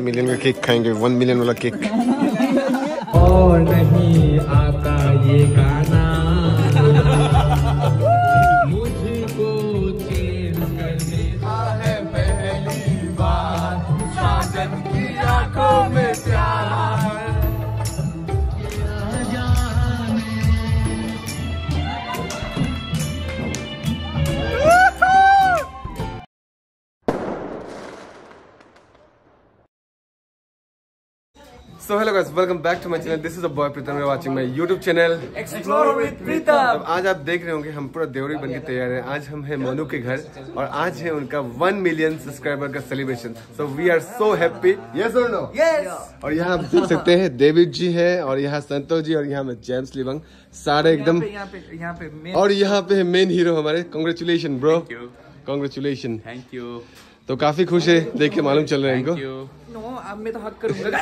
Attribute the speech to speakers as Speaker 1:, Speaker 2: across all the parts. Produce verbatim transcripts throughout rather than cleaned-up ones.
Speaker 1: Million का cake खाएंगे, one million वाला केक।
Speaker 2: और नहीं आता ये गाना मुझको चेंज करने है पहली बार साजन की आंखों में प्यार।
Speaker 1: So hello guys, welcome back to my channel. This is the boy Pritam. You're watching my YouTube channel
Speaker 3: Explore with Pritam.
Speaker 1: अब आज आप देख रहे होंगे हम पूरा देवरी बन के तैयार हैं। आज हम हैं मोनू के घर और आज है उनका वन मिलियन सब्सक्राइबर का celebration. So we are so happy. Yes or no?
Speaker 3: Yes.
Speaker 1: और यहाँ आप देख सकते हैं डेविड जी है और यहाँ संतोष जी और यहाँ में जेम्स लिवंग, सारे एकदम।
Speaker 3: यहाँ पे यहाँ पे main...
Speaker 1: और यहाँ पे है मेन हीरो हमारे। Congratulation bro, congratulation.
Speaker 3: Thank you.
Speaker 1: तो काफी खुश है, देख के मालूम चल रहा है इनको।
Speaker 3: नो अब मैं तो हक करूंगा।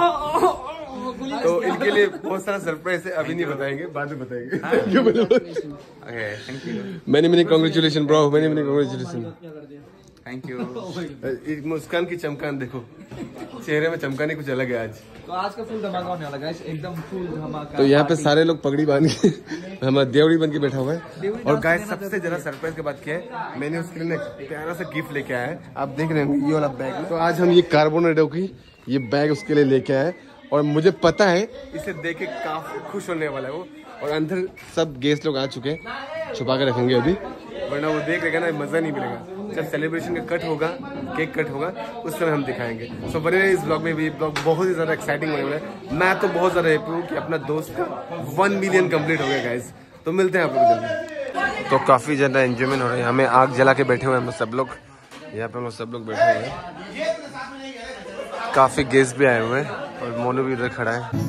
Speaker 1: तो इनके लिए बहुत सारा सरप्राइज है, अभी नहीं बताएंगे, बाद में बताएंगे। क्यों बोले?
Speaker 3: Thank you.
Speaker 1: Many many congratulation bro, many many congratulation.
Speaker 3: Thank you.
Speaker 1: एक मुस्कान की चमकान देखो, चेहरे में चमकाने कुछ अलग है आज।
Speaker 3: तो आज का फुल धमाका होने वाला है, एकदम फुल धमाका।
Speaker 1: तो यहाँ पे सारे लोग पगड़ी बांध के हमारा देवड़ी बन के बैठा हुआ है। और गाइस सबसे ज्यादा सरप्राइज की बात क्या है, मैंने उसके लिए एक प्यारा सा गिफ्ट लेके आया है। आप देख रहे होंगे ये वाला बैग। तो आज हम ये कार्बोनेडो की ये बैग उसके लिए लेके आए और मुझे पता है इसे देख के काफी खुश होने वाला है वो। और अंदर सब गेस्ट लोग आ चुके हैं, छुपा के रखेंगे अभी, वरना वो देख लेगा ना मजा नहीं मिलेगा। जब सेलिब्रेशन का कट होगा, केक कट होगा, उस समय हम दिखाएंगे। सो so, बने रहिए इस ब्लॉग में भी। ब्लॉग बहुत ही ज्यादा एक्साइटिंग होने वाला है। मैं तो बहुत ज्यादा हैप्पी हूँ कि अपना दोस्त का वन मिलियन कंप्लीट हो गया गाइस। तो मिलते हैं आप लोग जल्दी। तो काफी ज्यादा एंजॉयमेंट हो रहा है, हमें आग जला के बैठे हुए हैं हम सब लोग। यहाँ पे हम लोग सब लोग बैठे हुए हैं, काफी गेस्ट भी आए हुए हैं और मोनू भी इधर खड़ा है।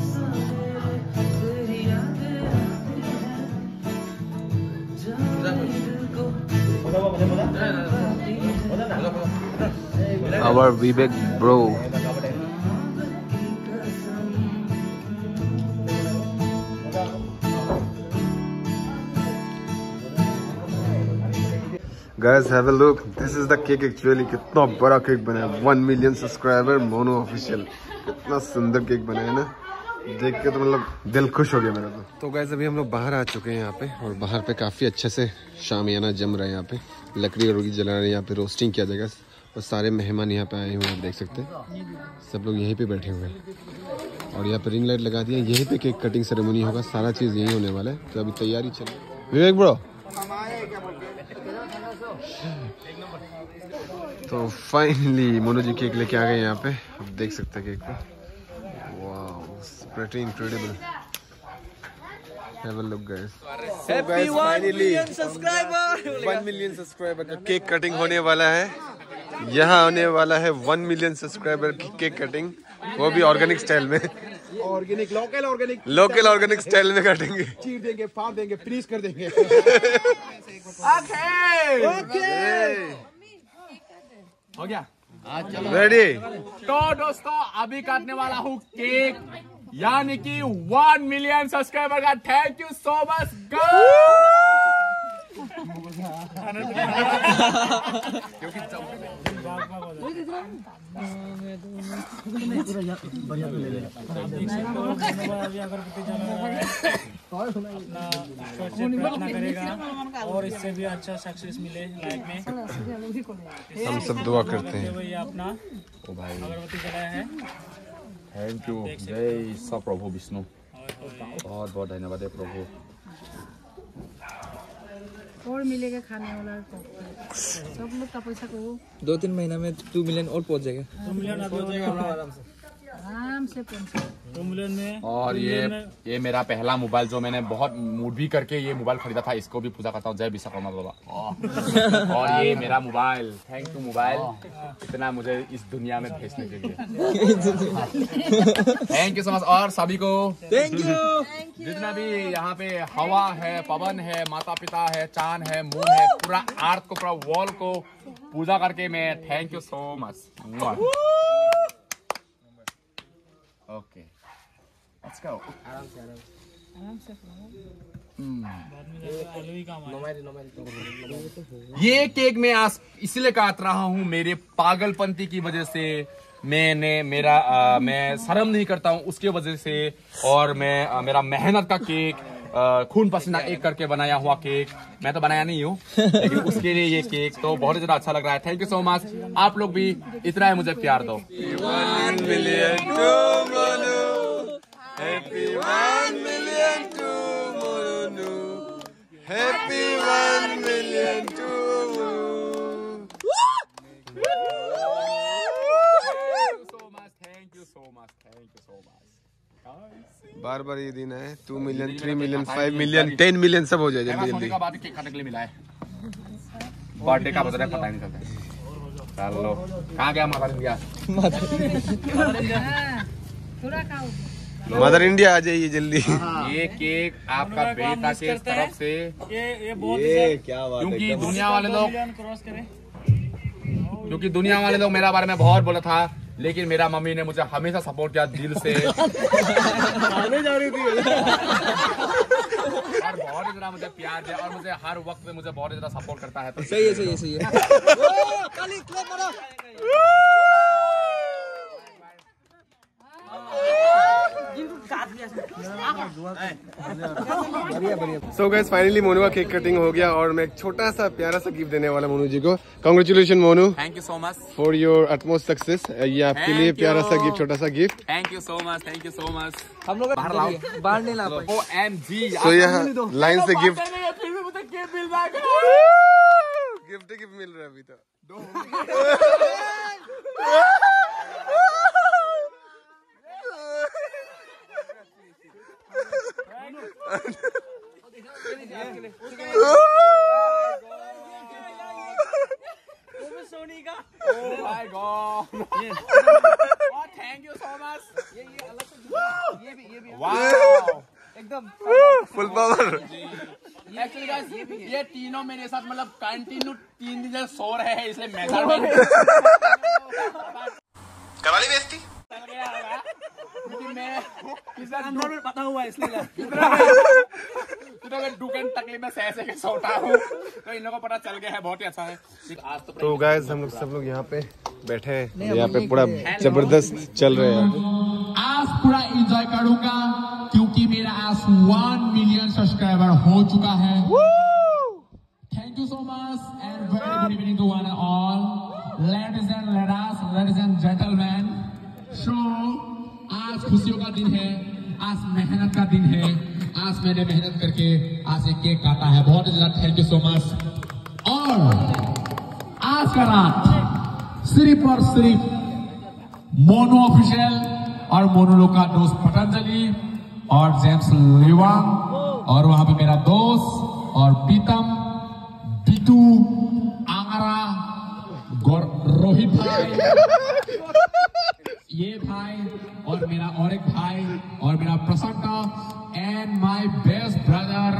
Speaker 1: Our Vivek bro. Guys, have a look. This is the cake actually. कितना बड़ा केक बना है, one million subscriber Monu official. कितना सुंदर केक बना है ना, देख के तो मतलब दिल खुश हो गया मेरा। तो तो गाइस अभी हम लोग बाहर आ चुके हैं यहाँ पे, और बाहर पे काफी अच्छे से शामियाना जम रहा है। यहाँ पे लकड़ी और जला रहे हैं, यहाँ पे रोस्टिंग किया जाएगा और सारे मेहमान यहाँ पे आए हुए हैं, आप देख सकते हैं। सब लोग यहीं पे बैठे हुए हैं और यहाँ पे रिंग लाइट लगा दिया। यहीं पे केक कटिंग सेरेमनी होगा, सारा चीज यही होने वाला है। तो अभी तैयारी चल रही है। विवेक ब्रो, तो फाइनली मोनू जी केक लेके आ गए यहाँ पे, आप देख सकते हैं केक को। Wow, pretty incredible. Have a look guys. So guys, finally one million subscriber का केक कटिंग होने वाला है। यहाँ होने वाला है वन मिलियन सब्सक्राइबर की केक कटिंग, वो भी ऑर्गेनिक स्टाइल में।
Speaker 4: Organic, local organic,
Speaker 1: local organic style में काटेंगे।
Speaker 4: चीर देंगे, फाड़ देंगे, फ्रीज कर देंगे।
Speaker 3: ओके
Speaker 4: ओके,
Speaker 3: हो गया,
Speaker 1: रेडी।
Speaker 3: तो दोस्तों अभी काटने वाला हूँ केक, यानी कि वन मिलियन सब्सक्राइबर का। थैंक यू सो मच
Speaker 2: करेगा और इससे भी अच्छा सक्सेस मिले लाइफ में।
Speaker 1: हम सब दुआ करते हैं।
Speaker 2: ये अपना
Speaker 5: ओ भाई
Speaker 2: अगरबत्ती जलाया है।
Speaker 5: थैंक यू, जय सब प्रभु विष्णु, बहुत बहुत धन्यवाद है प्रभु।
Speaker 6: और मिलेगा खाने वाला को, सब लोग का पैसा को
Speaker 3: दो तीन महीना में टू मिलियन और पहुंच जाएगा।
Speaker 2: टू मिलियन अभी हो जाएगा आराम से,
Speaker 6: आराम से पहुंचे।
Speaker 2: टू मिलियन में
Speaker 5: और ये ये मेरा पहला मोबाइल जो मैंने बहुत मूड भी करके ये मोबाइल खरीदा था, इसको भी पूजा करता हूँ, जय विश्वकर्मा बाबा। और ये मेरा मोबाइल, थैंक यू मोबाइल, इतना मुझे इस दुनिया में भेजने के लिए थैंक यू सो मच। और सभी को
Speaker 3: थैंक यू।
Speaker 5: जितना भी यहाँ पे हवा है, पवन है, माता पिता है, चांद है, मून है, पूरा अर्थ को, पूरा वॉल को पूजा करके मैं thank you so much. Okay let's go.
Speaker 6: आराम से आराम से
Speaker 2: आलू ही काम आया।
Speaker 5: ये केक मैं आज इसलिए काट रहा हूँ मेरे पागलपंती की वजह से, मैंने मेरा आ, मैं शर्म नहीं करता हूँ उसके वजह से, और मैं आ, मेरा मेहनत का केक, आ, खून पसीना एक करके बनाया हुआ केक, मैं तो बनाया नहीं हूँ लेकिन उसके लिए ये केक तो बहुत ज्यादा अच्छा लग रहा है। Thank you so much. आप लोग भी इतना ही मुझे प्यार दो।
Speaker 1: बार बार ये दिन है। Two million, three million, five million, ten million सब हो जाए जल्दी जल्दी।
Speaker 5: का बाद केक खाने के लिए मिला है, बर्थडे का बता रहे पता ही नहीं चलता। चलो कहाँ गया मदर इंडिया?
Speaker 1: मदर इंडिया आ जाइए जल्दी।
Speaker 5: ये केक आपका बेटा के तरफ से,
Speaker 2: ये ये बहुत
Speaker 1: ये क्या बात है।
Speaker 5: क्योंकि दुनिया वाले लोग
Speaker 2: क्रॉस करें।
Speaker 5: क्योंकि दुनिया वाले लोग मेरा बारे में बहुत बोला था, लेकिन मेरा मम्मी ने मुझे हमेशा सपोर्ट किया दिल से।
Speaker 2: जा रही थी
Speaker 5: और बहुत ज्यादा मुझे प्यार दिया, और मुझे हर वक्त में मुझे बहुत ज्यादा सपोर्ट करता है। तो
Speaker 2: सही है सही है सही है।
Speaker 1: सो गाइस फाइनली मोनू का केक कटिंग हो गया और मैं एक छोटा सा प्यारा सा गिफ्ट देने वाला मोनू जी को। Congratulation Monu,
Speaker 5: thank you so much
Speaker 1: for your utmost success. ये आपके
Speaker 5: Thank
Speaker 1: लिए प्यारा
Speaker 5: you.
Speaker 1: सा गिफ्ट, छोटा सा gift.
Speaker 5: Thank you so much thank you so much.
Speaker 2: हम लोग बाहर लाओ, बाहर नहीं ला पाए।
Speaker 5: ओ एम जी,
Speaker 1: सो यहाँ लाइन से गिफ्ट
Speaker 5: फिर भी मुझे केक मिल रहा है।
Speaker 1: गिफ्ट गिफ्ट मिल रहा है अभी तो।
Speaker 2: सोनी का
Speaker 5: Oh my God! Oh, thank you so much.
Speaker 2: ये ये अलग से ये भी ये भी
Speaker 5: Wow!
Speaker 2: एकदम
Speaker 1: फुल पावर।
Speaker 5: Actually guys, ये तीनों मेरे साथ मतलब कंटिन्यू तीन दिन से सो रहे हैं, इसलिए मैं
Speaker 1: करा ली बेइज्जती।
Speaker 5: क्योंकि मैं
Speaker 2: नॉर्मल पता हुआ है इसलिए
Speaker 5: इतना मैं दुकान तकलीफ में सह सह के सोता हूँ, तो इन लोगों को पता चल गया है। बहुत ही अच्छा है। आज तो
Speaker 1: तो गाइस हम लोग सब लोग यहाँ पे बैठे हैं, यहाँ पे पूरा जबरदस्त चल रहे हैं।
Speaker 5: आज पूरा एंजॉय करूंगा क्योंकि मेरा आज वन मिलियन सब्सक्राइबर हो चुका है। Thank you so much and very good evening to one all ladies and ladies ladies and gentleman. So आज खुशियों का दिन है, आज मेहनत का दिन है, आज मैंने मेहनत करके आज एक केक काटा है। बहुत ज्यादा थैंक यू सो मच। और आज का रात सिर्फ और सिर्फ मोनो ऑफिशियल और मोनो का दोस्त पतंजलि और जेम्स लिवांग और वहां पे मेरा दोस्त और प्रीतम, बिटू, आंगरा, रोहित भाई, ये भाई और मेरा और एक भाई और मेरा Prasanna and my best brother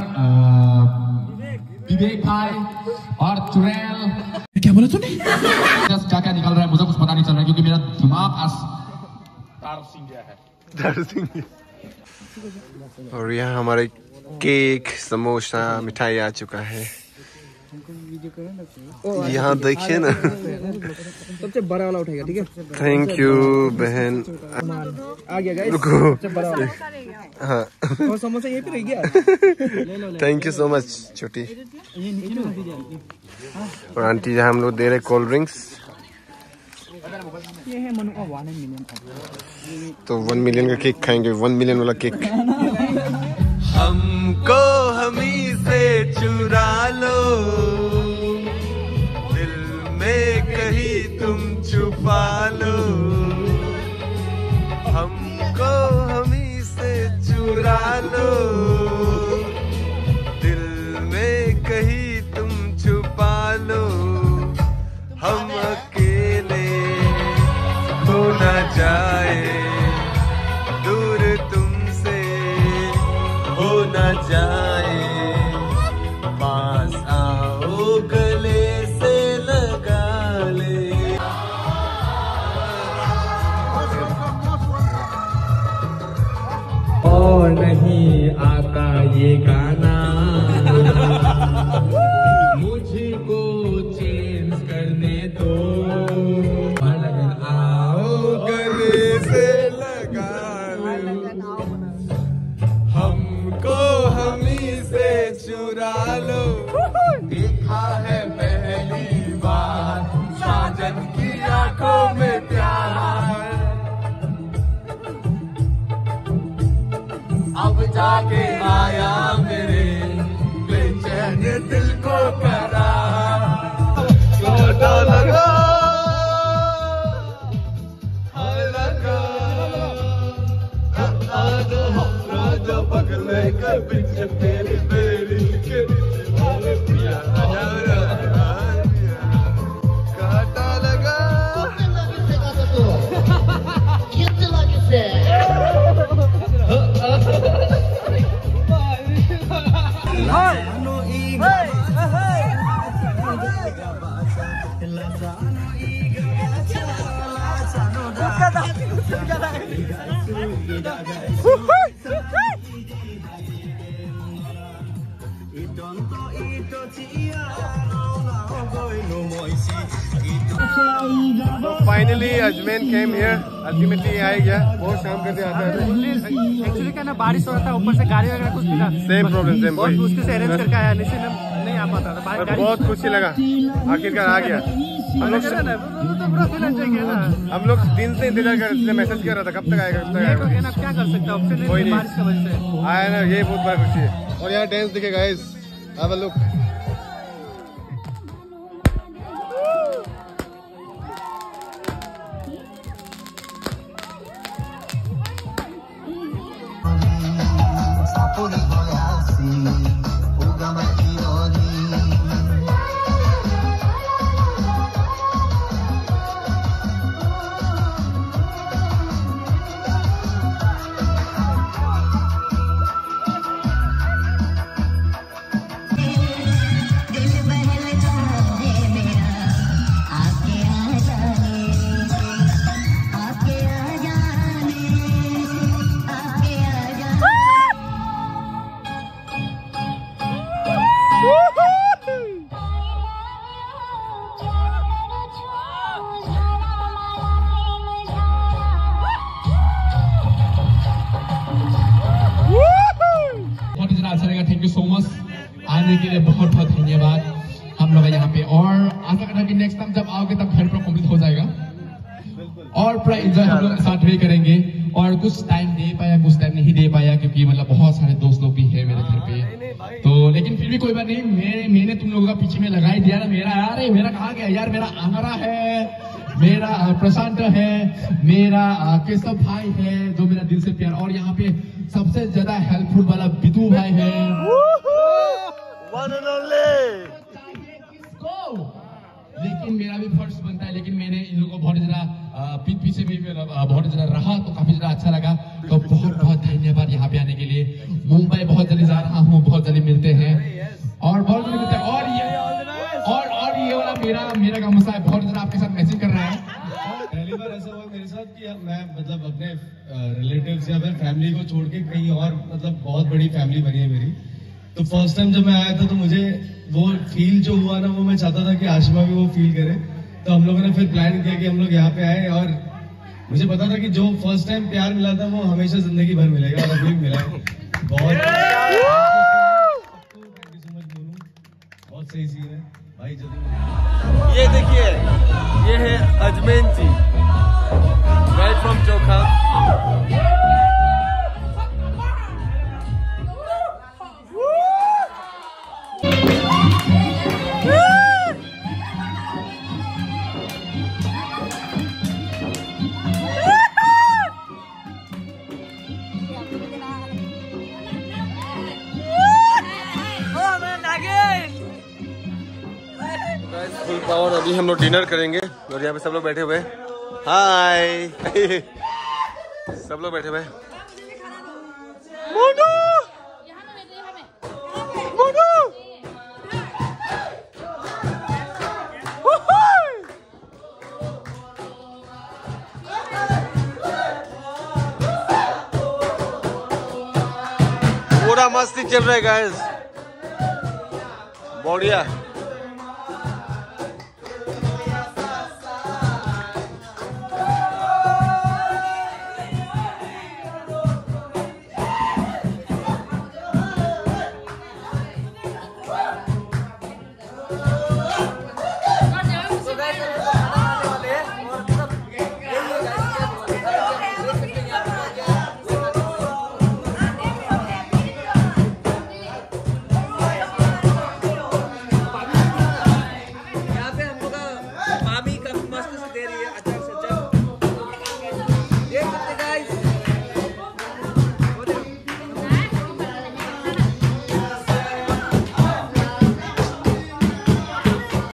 Speaker 5: Vivek भाई और चुड़ैल। क्या बोला तूने? क्या क्या निकल रहा है मुझे कुछ पता नहीं चल रहा है, क्योंकि मेरा दिमाग आज तार सिंह गया है।
Speaker 1: और यहाँ हमारे केक, समोसा, मिठाई आ चुका है। यहाँ देखिए ना।
Speaker 2: सबसे बड़ा वाला उठेगा, ठीक है?
Speaker 1: थैंक यू बहन।
Speaker 2: आ गया गाइस,
Speaker 1: रुको।
Speaker 2: सबसे बड़ा वाला।
Speaker 1: हाँ
Speaker 2: और समोसा यहीं पे रह गया।
Speaker 1: थैंक यू सो मच छोटी। और आंटी जहाँ हम लोग दे रहे कोल्ड ड्रिंक्स।
Speaker 2: ये है मनु का वन मिलियन।
Speaker 1: तो वन मिलियन का केक खाएंगे, वन मिलियन वाला केक। हमको हमी से चुरा लो, दिल में कहीं तुम छुपा लो। हमको हमी से चुरा लो, दिल में कहीं तुम छुपा लो। हम अकेले खो न जाए, दूर तुमसे हो न जाए। पास आओ गले से लगा ले।
Speaker 5: और नहीं आता ये गाना, मुझको चेंज करने दो। आओ
Speaker 3: आया मेरे बेचैन दिल को करा काटा लगा लगा आज हमरा जो पगले कर बिच तेरी बेड़ी के वाले पिया काटा लगा
Speaker 1: finally Ajmer came here, ultimately आ गया। बहुत शाम करते आता है।
Speaker 2: एक्चुअली क्या ना बारिश हो रहा था, ऊपर से गाड़ी वगैरह कुछ नहीं था।
Speaker 1: सेम प्रॉब्लम सेम
Speaker 2: बहुत मुश्किल से अरेंज करके आया, नहीं नहीं आ पाता था।
Speaker 1: बहुत खुशी लगा आखिरकार आ गया। हम लोग हम लोग दिन से इंतजार कर रहे थे, मैसेज कर रहा था कब तक आएगा कब तक आएगा।
Speaker 2: क्या कर सकते हैं, ऑप्शन नहीं बारिश की वजह से
Speaker 1: आया ना, ये बहुत बड़ा खुशी है। और यहाँ डांस दिखेगा guys, have a look.
Speaker 3: Thank you so much, आने के लिए बहुत बहुत धन्यवाद हम लोग यहाँ पे। और आशा करना कि नेक्स्ट टाइम जब आओगे तब घर पर कंप्लीट हो जाएगा और पूरा एंजॉय हम लोग साथ में करेंगे। और कुछ टाइम दे पाया, कुछ टाइम नहीं दे पाया, क्योंकि मतलब बहुत सारे दोस्त लोग भी है मेरे घर पे। तो लेकिन फिर भी कोई बात नहीं, मैं मैंने तुम लोगों का पीछे में लगा ही दिया ना। मेरा यार मेरा कहा गया यार, मेरा आंगरा है, मेरा प्रशांत है, मेरा केशव भाई है जो मेरा दिल से प्यार। और यहाँ पे सबसे ज्यादा हेल्पफुल वाला बिदू भाई है। लेकिन मेरा भी फर्स्ट बनता है, लेकिन मैंने इन लोगों को बहुत ज्यादा पीठ पीछे भी बहुत ज्यादा रहा, तो काफी ज्यादा अच्छा लगा। तो बहुत बहुत धन्यवाद यहाँ पे आने के लिए। मुंबई बहुत जल्दी जा रहा हूँ, बहुत जल्दी मिलते हैं और बहुत जल्दी मिलते हैं। और ये और और ये वाला मेरा मेरा गामसा है, बहुत ज्यादा आपके साथ मैसेज कर रहा है।
Speaker 7: पहली बार ऐसा हुआ मेरे साथ कि मैं मतलब अपने रिलेटिव्स या फिर फैमिली को छोड़ के कहीं और, मतलब बहुत बड़ी फैमिली बनी है मेरी। तो फर्स्ट टाइम जब मैं आया था तो मुझे वो फील जो हुआ ना, वो मैं चाहता था कि आशिमा भी वो फील करे। तो हम लोगों ने फिर प्लान किया कि हम लोग यहाँ पे आए और मुझे पता था कि जो फर्स्ट टाइम प्यार मिला था वो हमेशा जिंदगी भर मिलेगा और अभी मिला है। बहुत बहुत सही सीन है भाई। जल्दी
Speaker 1: ये देखिए, ये है Ajmer ji, right from Chokha. Full power. अभी हम लोग डिनर करेंगे और यहाँ पे सब लोग बैठे हुए हैं। हाय सब लोग बैठे हुए हैं। मोनू मोनू पूरा मस्ती चल रहा है गाइस, बढ़िया।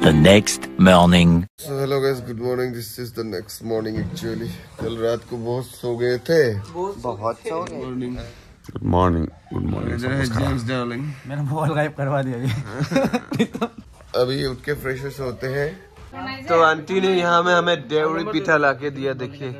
Speaker 8: The next morning.
Speaker 1: So hello guys, good morning. This is the next morning actually. कल रात को बहुत सो गए थे. बहुत सो गए. Morning. Good morning. Good morning. इधर है जेम्स डार्लिंग. मेरा मोबाइल गायब करवा दिया ये. अभी उठ के फ्रेश होते हैं. तो आंटी ने यहाँ में हमें डेवरी पीठा ला के दिया. देखिए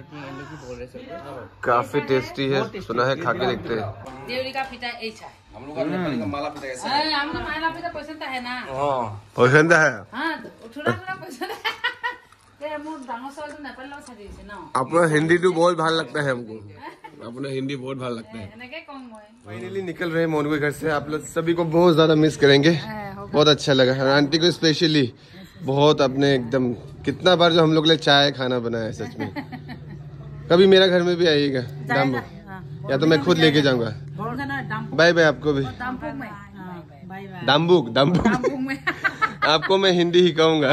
Speaker 1: काफी टेस्टी है. सुना है, खा के देखते हैं.
Speaker 6: देवरी का पीठा ऐसा है. हम लोग का नेपाली का माला पीठा ऐसा है. हम लोग माला पीठा पसंद है ना. हाँ
Speaker 1: पसंद है.
Speaker 6: हाँ थोड़ा थोड़ा पसंद है. ये हम डांगो साल तो नेपाल लोग साथी से ना.
Speaker 1: अपना हिंदी तो बहुत भाल लगता है हमको. अपना हिंदी बहुत भाल लगता है. फाइनली निकल रहे हैं मोनू के घर से. आप लोग सभी को बहुत ज्यादा मिस करेंगे. बहुत अच्छा लगा. आंटी को स्पेशली बहुत अपने एकदम कितना बार जो हम लोग ले चाय खाना बनाया है सच में. कभी मेरा घर में भी आइएगा दाम्बू, या तो मैं खुद लेके जाऊंगा. बाय बाय आपको भी. दाम्बुक दाम्बुक आपको मैं हिंदी ही कहूँगा.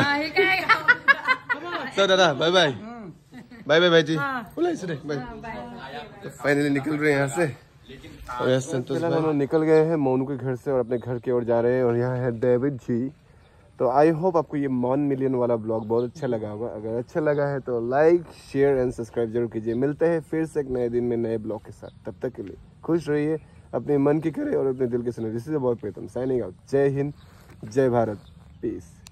Speaker 1: तो दादा बाय बाय. बाय बाय भाई जी. बाय. तो फाइनली निकल रहे हैं यहाँ से. और यहाँ संतोष भाई हम निकल गए हैं मोनू के घर से और अपने घर की ओर जा रहे हैं. और यहाँ है डेविड जी. तो आई होप आपको ये वन मिलियन वाला ब्लॉग बहुत अच्छा लगा होगा. अगर अच्छा लगा है तो लाइक शेयर एंड सब्सक्राइब जरूर कीजिए. मिलते हैं फिर से एक नए दिन में नए ब्लॉग के साथ. तब तक के लिए खुश रहिए, अपने मन की करें और अपने दिल के सुने. This is a boy Pritam signing out. जय हिंद, जय भारत, पीस.